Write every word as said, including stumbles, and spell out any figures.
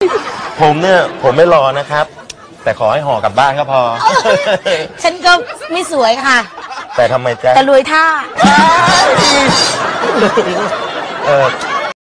ผมเนี่ยผมไม่รอนะครับแต่ขอให้ห่อกลับบ้านก็พอฉันก็ไม่สวยค่ะแต่ทำไมจ๊ะแต่รวยท่าเออ